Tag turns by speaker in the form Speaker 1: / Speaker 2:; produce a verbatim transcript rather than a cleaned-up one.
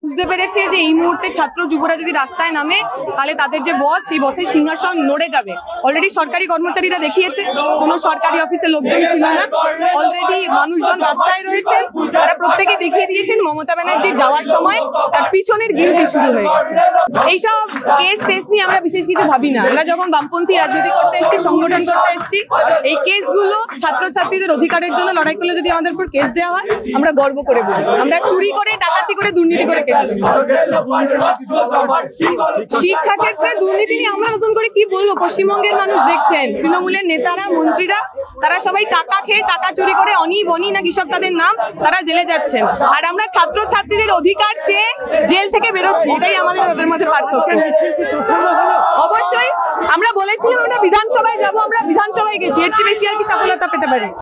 Speaker 1: বুঝতে পেরেছি যে এই মুহূর্তে ছাত্র যুবরা যদি রাস্তায় নামে তাহলে তাদের যে বস সেই বসের সিংহাসন নড়ে যাবে। অলরেডি সরকারি কর্মচারীরা দেখিয়েছে, কোনো সরকারি অফিসে লোকজন ছিল না, অলরেডি মানুষজন রাস্তায় রয়েছেন, তারা প্রত্যেকে দেখিয়ে দিয়েছেন মমতা ব্যানার্জি যাওয়ার সময় তার পিছনের গিলটি শুরু হয়ে গেছে। এইসব কেস টেস নিয়ে আমরা বিশেষ কিছু ভাবি না। আমরা যখন বামপন্থী রাজনীতি করতে এসেছি, সংগঠন করতে এসেছি, এই কেসগুলো ছাত্রছাত্রীদের অধিকারের জন্য লড়াই করলে যদি আমাদের উপর কেস দেওয়া হয় আমরা গর্ব করে বলবো। আমরা চুরি করে, ডাকাতি করে, দুর্নীতি করে কেস দেব। শিক্ষা ক্ষেত্রে দুর্নীতি নিয়ে আমরা নতুন করে কি বলবো? পশ্চিমবঙ্গের মানুষ দেখছেন, তৃণমূলের নেতারা, মন্ত্রীরা, তারা সবাই টাকা খেয়ে, টাকা চুরি করে, অনি বনি না কিসব তাদের নাম, তারা জেলে যাচ্ছেন। আর আমরা ছাত্রছাত্রীদের অধিকার চেয়ে জেল থেকে বেরোচ্ছি, এটাই আমাদের ওদের মধ্যে পার্থক্য। অবশ্যই আমরা বলেছিলাম আমরা বিধানসভায় যাব, আমরা বিধানসভায় গেছি, এর চেয়ে বেশি আর কি সফলতা পেতে পারি?